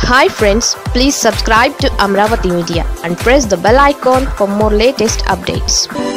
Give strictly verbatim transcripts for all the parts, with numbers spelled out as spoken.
Hi friends, please subscribe to Amaravathi Media and press the bell icon for more latest updates.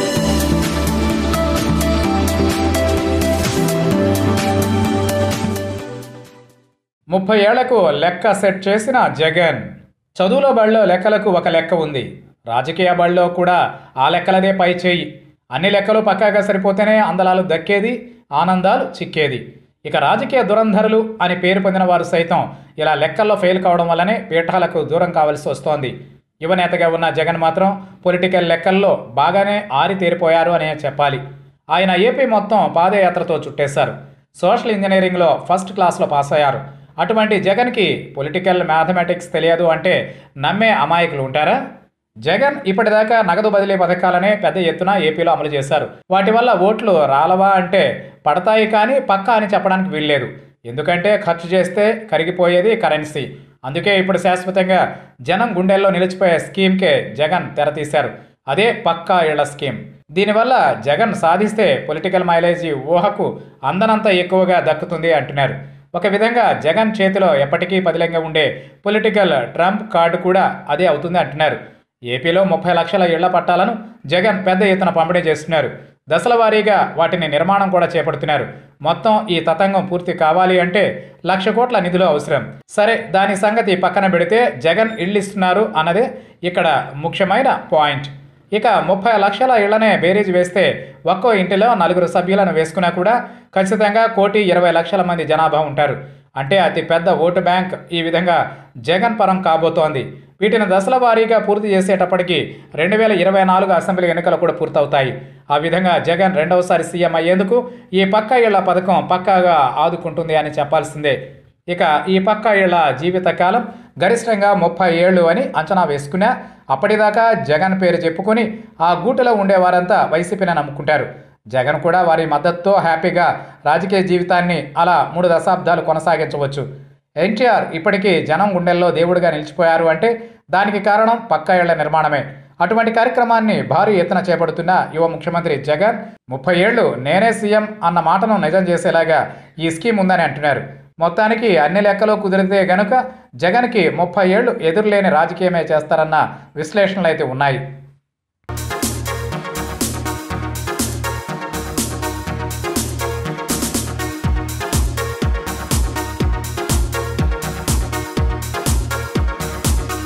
ముప్పై ఏళ్లకు లెక్క set చేసిన జగన్. చదువులో బడిలో లెక్కలకు ఒక లెక్క ఉంది, రాజకీయ బడిలో కూడా ఆ లెక్కలదే పై చేయి. అన్ని లెక్కలు పక్కాగా సరిపోతేనే అందలాలు దక్కేది, ఆనందాలు చిక్కేది. ఇక రాజకీయ దురంధరులు అని పేరు పొందిన వారు సైతం ఇలా లెక్కల్లో ఫెయిల్ కావడం వల్లనే పీఠాలకు దూరం కావాల్సి వస్తోంది. యువనేతగా ఉన్న జగన్ మాత్రం పొలిటికల్ లెక్కల్లో బాగానే ఆరితేరిపోయారు అనే చెప్పాలి. ఆయన ఏపీ మొత్తం పాదయాత్రతో చుట్టేశారు. సోషల్ ఇంజనీరింగ్లో ఫస్ట్ క్లాస్లో పాస్ అయ్యారు. అటువంటి జగన్కి పొలిటికల్ మ్యాథమెటిక్స్ తెలియదు అంటే నమ్మే అమాయకులు ఉంటారా? జగన్ ఇప్పటిదాకా నగదు బదిలీ పథకాలనే పెద్ద ఎత్తున ఏపీలో అమలు చేశారు. వాటి వల్ల ఓట్లు రాలవా అంటే పడతాయి, కానీ పక్కా అని చెప్పడానికి వీల్లేదు. ఎందుకంటే ఖర్చు చేస్తే కరిగిపోయేది కరెన్సీ. అందుకే ఇప్పుడు శాశ్వతంగా జనం గుండెల్లో నిలిచిపోయే స్కీమ్కే జగన్ తెరతీశారు. అదే పక్కా ఇళ్ల స్కీమ్. దీనివల్ల జగన్ సాధిస్తే పొలిటికల్ మైలేజీ ఊహకు అందనంత ఎక్కువగా దక్కుతుంది అంటున్నారు. ఒక విధంగా జగన్ చేతిలో ఎప్పటికీ పదిలంగా ఉండే పొలిటికల్ ట్రంప్ కార్డు కూడా అదే అవుతుంది అంటున్నారు. ఏపీలో ముప్పై లక్షల ఇళ్ల పట్టాలను జగన్ పెద్ద ఎత్తున పంపిణీ చేస్తున్నారు. దశల వారీగా వాటిని నిర్మాణం కూడా చేపడుతున్నారు. మొత్తం ఈ తతంగం పూర్తి కావాలి అంటే లక్ష కోట్ల నిధులు అవసరం. సరే, దాని సంగతి పక్కన పెడితే జగన్ ఇళ్ళు ఇస్తున్నారు అన్నదే ఇక్కడ ముఖ్యమైన పాయింట్. ఇక ముప్పై లక్షల ఇళ్లనే బేరీజ్ వేస్తే ఒక్కో ఇంటిలో నలుగురు సభ్యులను వేసుకున్నా కూడా ఖచ్చితంగా కోటి ఇరవై లక్షల మంది జనాభా ఉంటారు. అంటే అతి పెద్ద ఓటు బ్యాంక్ ఈ విధంగా జగన్ పరం కాబోతోంది. వీటిని దశల వారీగా పూర్తి చేసేటప్పటికి రెండు వేల ఇరవై నాలుగు అసెంబ్లీ ఎన్నికలు కూడా పూర్తవుతాయి. ఆ విధంగా జగన్ రెండవసారి సీఎం అయ్యేందుకు ఈ పక్కా ఇళ్ల పథకం పక్కాగా ఆదుకుంటుంది అని చెప్పాల్సిందే. ఇక ఈ పక్కా ఇళ్ల జీవితకాలం గరిష్టంగా ముప్పై ఏళ్ళు అని అంచనా వేసుకున్నా అప్పటిదాకా జగన్ పేరు చెప్పుకొని ఆ గూటిలో ఉండేవారంతా వైసీపీని నమ్ముకుంటారు. జగన్ కూడా వారి మద్దతుతో హ్యాపీగా రాజకీయ జీవితాన్ని అలా మూడు దశాబ్దాలు కొనసాగించవచ్చు. ఎన్టీఆర్ ఇప్పటికీ జనం గుండెల్లో దేవుడిగా నిలిచిపోయారు అంటే దానికి కారణం పక్కా ఇళ్ల నిర్మాణమే. అటువంటి కార్యక్రమాన్ని భారీ ఎత్తున చేపడుతున్న యువ ముఖ్యమంత్రి జగన్ ముప్పై ఏళ్లు నేనే సీఎం అన్న మాటను నిజం చేసేలాగా ఈ స్కీమ్ ఉందని అంటున్నారు. మొత్తానికి అన్ని లెక్కలు కుదిరితే గనుక జగన్కి ముప్పై ఏళ్లు ఎదురులేని రాజకీయమే చేస్తారన్న విశ్లేషణలు అయితే ఉన్నాయి.